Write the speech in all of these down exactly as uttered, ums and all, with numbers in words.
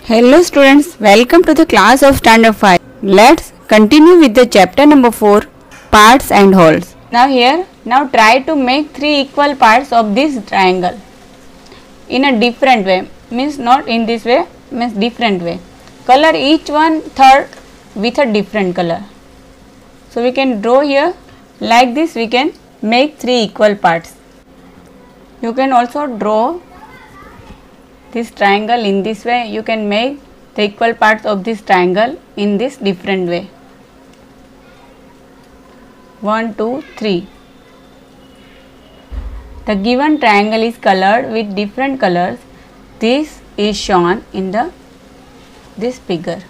Hello students, welcome to the class of standard five. Let's continue with the chapter number four, parts and wholes. Now here, now try to make three equal parts of this triangle in a different way, means not in this way, means different way. Color each one third with a different color. So we can draw here like this, we can make three equal parts. You can also draw this triangle in this way. You can make the equal parts of this triangle in this different way. one, two, three. The given triangle is colored with different colors. This is shown in the this figure.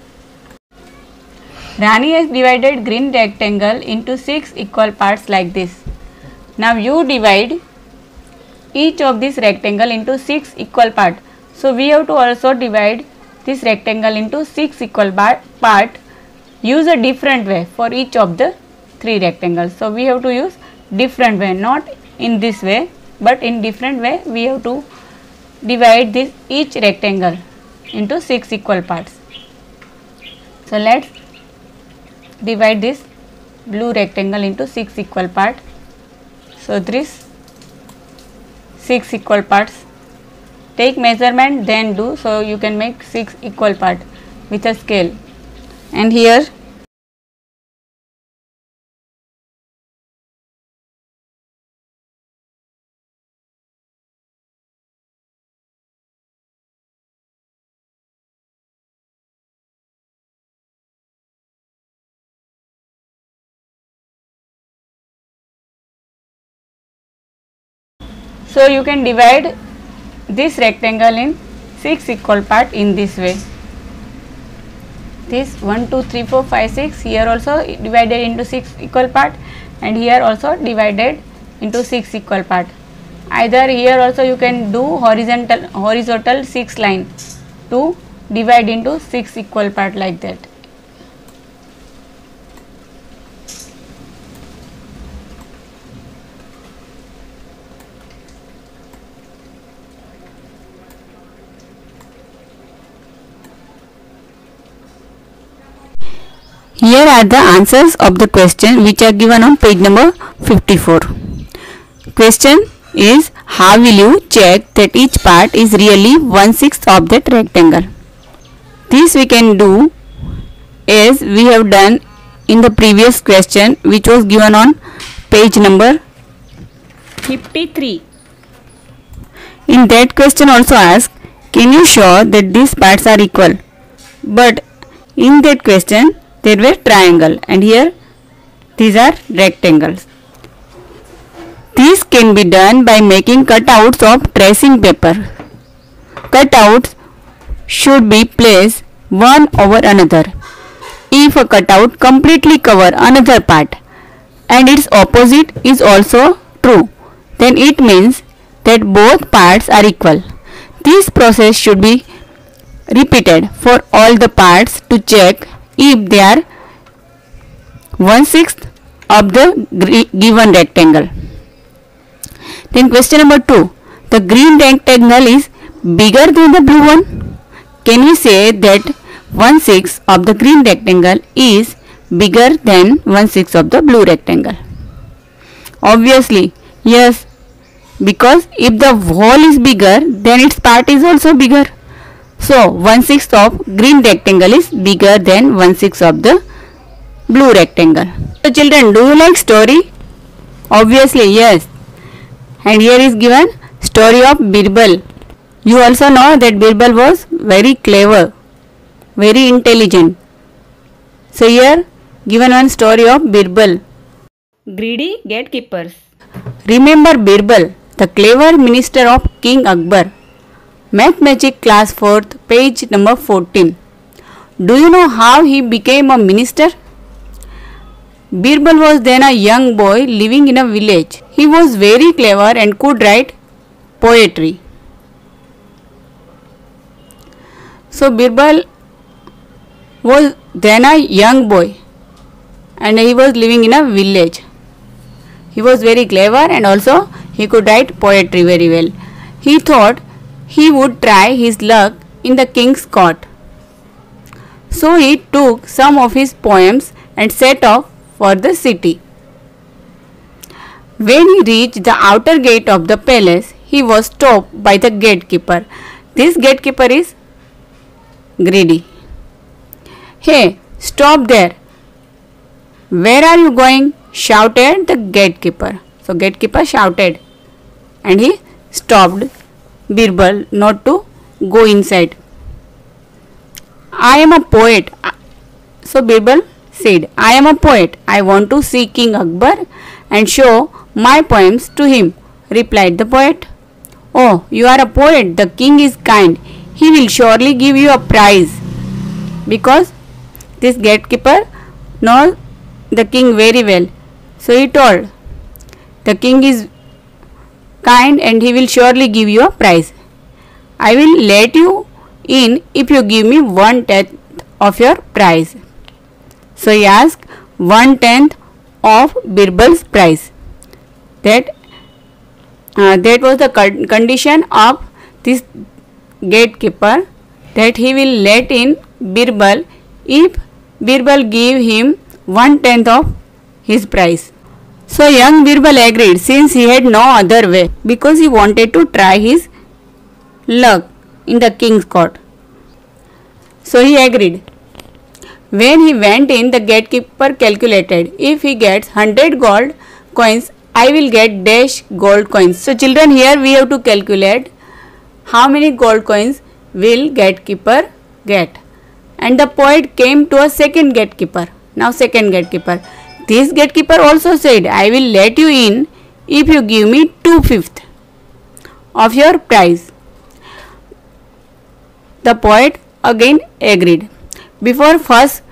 Rani has divided green rectangle into six equal parts like this. Now you divide each of this rectangle into six equal part. So we have to also divide this rectangle into six equal part. Use a different way for each of the three rectangles. So we have to use different way, not in this way, but in different way we have to divide this each rectangle into six equal parts. So let's divide this blue rectangle into six equal parts. So this six equal parts. Take measurement, then do, so you can make six equal parts with a scale. And here so you can divide this rectangle in six equal part in this way. This one, two, three, four, five, six, here also divided into six equal part, and here also divided into six equal part. Either here also you can do horizontal horizontal six line to divide into six equal part like that. Here are the answers of the question which are given on page number fifty-four. Question is, how will you check that each part is really one sixth of that rectangle? This we can do as we have done in the previous question which was given on page number fifty-three. In that question also asked, can you show that these parts are equal? But in that question there were triangle, and here these are rectangles. This can be done by making cutouts of tracing paper. Cutouts should be placed one over another. If a cutout completely cover another part and its opposite is also true, then it means that both parts are equal. This process should be repeated for all the parts to check if they are one sixth of the given rectangle. Then question number two. The green rectangle is bigger than the blue one. Can we say that one sixth of the green rectangle is bigger than one sixth of the blue rectangle? Obviously, yes, because if the whole is bigger, then its part is also bigger. So one sixth of green rectangle is bigger than one sixth of the blue rectangle. So children, do you like story? Obviously yes. And here is given story of Birbal. You also know that Birbal was very clever, very intelligent. So here given one story of Birbal. Greedy gatekeepers. Remember Birbal, the clever minister of King Akbar. Math Magic class fourth, page number fourteen. Do you know how he became a minister? Birbal was then a young boy living in a village. He was very clever and could write poetry. So Birbal was then a young boy and he was living in a village. He was very clever and also he could write poetry very well. He thought he would try his luck in the king's court. So he took some of his poems and set off for the city. When he reached the outer gate of the palace, he was stopped by the gatekeeper. This gatekeeper is greedy. "Hey, stop there! Where are you going?" shouted the gatekeeper. So gatekeeper shouted and he stopped Birbal not to go inside. "I am a poet." So Birbal said, "I am a poet. I want to see King Akbar and show my poems to him," replied the poet. "Oh, you are a poet. The king is kind. He will surely give you a prize." Because this gatekeeper knows the king very well. So he told, "The king is kind and he will surely give you a prize. I will let you in if you give me one tenth of your prize." So he asked one tenth of Birbal's price. That uh, that was the condition of this gatekeeper, that he will let in Birbal if Birbal gave him one tenth of his price. So young Birbal agreed, since he had no other way, because he wanted to try his luck in the king's court. So he agreed. When he went in, the gatekeeper calculated, if he gets one hundred gold coins, I will get dash gold coins. So children, here we have to calculate how many gold coins will gatekeeper get. And the poet came to a second gatekeeper. Now second gatekeeper. This gatekeeper also said, I will let you in if you give me two fifths of your price. The poet again agreed. Before first,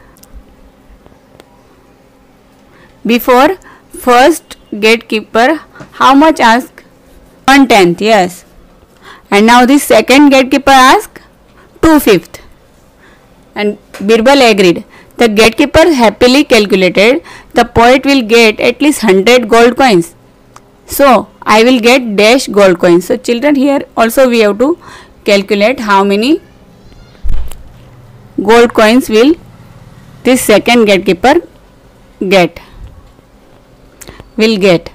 before first gatekeeper, how much asked? One tenth, yes. And now this second gatekeeper asked two fifths. And Birbal agreed. The gatekeeper happily calculated, the poet will get at least one hundred gold coins. So I will get dash gold coins. So children, here also we have to calculate how many gold coins will this second gatekeeper get will get.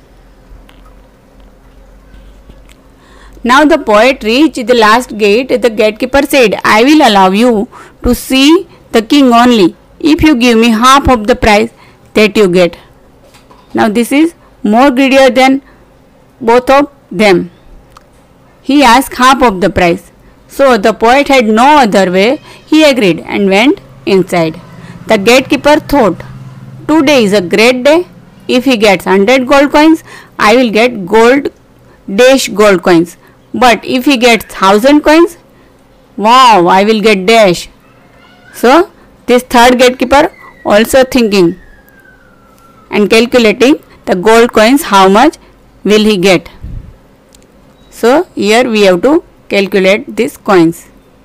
Now the poet reached the last gate. The gatekeeper said, I will allow you to see the king only if you give me half of the price that you get. Now this is more greedier than both of them. He asked half of the price. So the poet had no other way. He agreed and went inside. The gatekeeper thought, today is a great day. If he gets one hundred gold coins, I will get gold dash gold coins. But if he gets one thousand coins, wow, I will get dash. So this third gatekeeper also thinking and calculating the gold coins, how much will he get. So here we have to calculate these coins.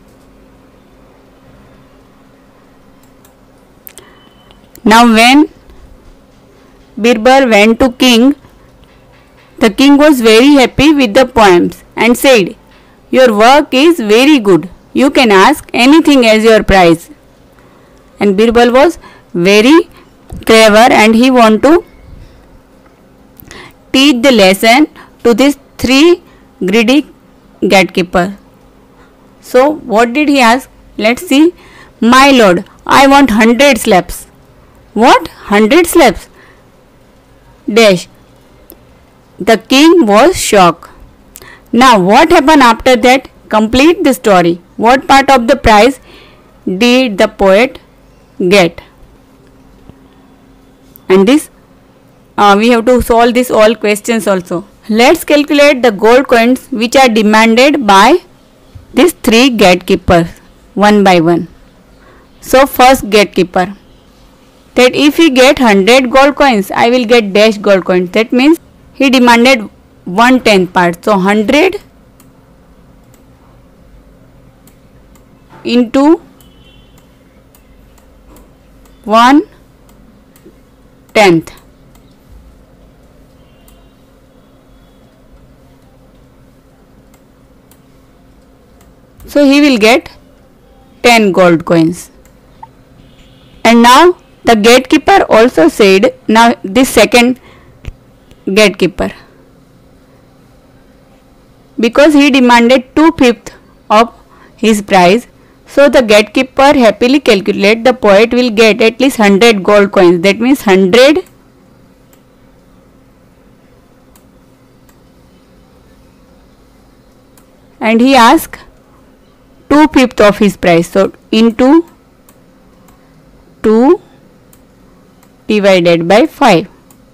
Now when Birbal went to king, the king was very happy with the poems and said, your work is very good. You can ask anything as your prize. And Birbal was very clever and he want to teach the lesson to these three greedy gatekeeper. So what did he ask? Let's see. My lord, I want hundred slaps. What? Hundred slaps? Dash. The king was shocked. Now what happened after that? Complete the story. What part of the prize did the poet get? And this uh, we have to solve this all questions also. Let's calculate the gold coins which are demanded by these three gatekeepers one by one. So first gatekeeper, that if he get one hundred gold coins, I will get dash gold coins. That means he demanded one tenth part. So one hundred into one tenth. So he will get ten gold coins. And now the gatekeeper also said, now this second gatekeeper, because he demanded two fifths of his price, so the gatekeeper happily calculate the poet will get at least one hundred gold coins. That means one hundred and he asked two fifths of his price. So into two divided by five.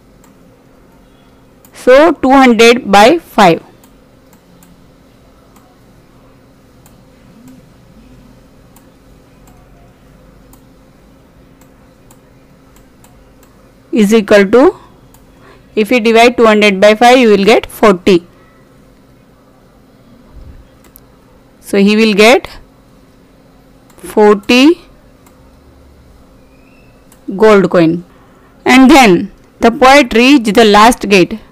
So two hundred by five. Is equal to, if you divide two hundred by five, you will get forty. So he will get forty gold coin. And then the poet reached the last gate.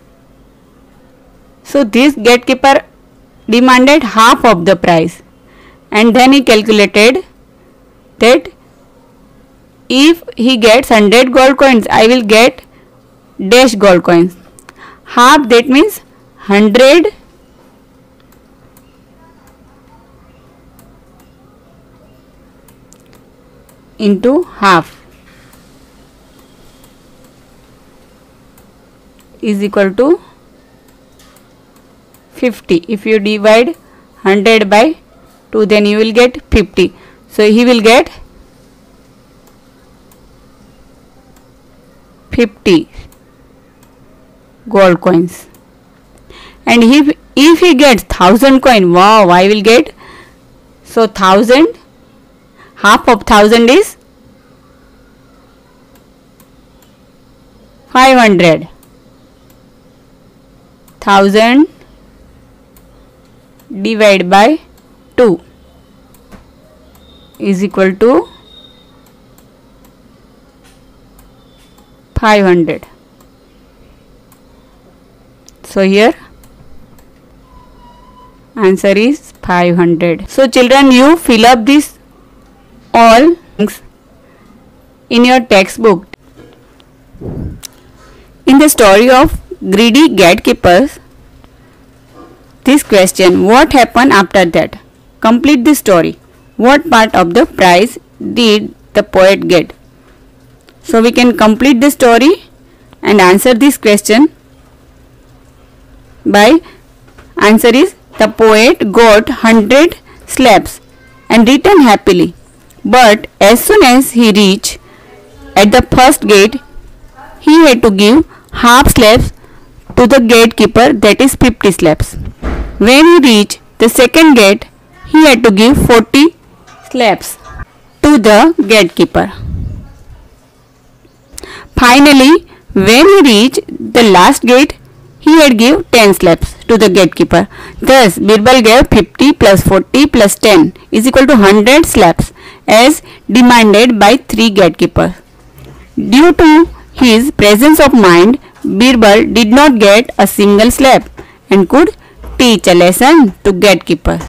So this gatekeeper demanded half of the price, and then he calculated that if he gets one hundred gold coins, I will get dash gold coins. Half, that means one hundred into half is equal to fifty. If you divide one hundred by two, then you will get fifty. So he will get fifty gold coins. And if, if he gets one thousand coin, wow, I will get, so one thousand, half of one thousand is five hundred. one thousand divided by two is equal to five hundred. So here answer is five hundred. So children, you fill up this all things in your textbook. In the story of greedy gatekeepers, this question, what happened after that? Complete the story. What part of the prize did the poet get? So we can complete the story and answer this question by, answer is, the poet got one hundred slabs and returned happily. But as soon as he reached at the first gate, he had to give half slabs to the gatekeeper, that is fifty slabs. When he reached the second gate, he had to give forty slabs to the gatekeeper. Finally, when he reached the last gate, he had give ten slabs to the gatekeeper. Thus, Birbal gave fifty plus forty plus ten is equal to one hundred slabs as demanded by three gatekeepers. Due to his presence of mind, Birbal did not get a single slab and could teach a lesson to gatekeepers.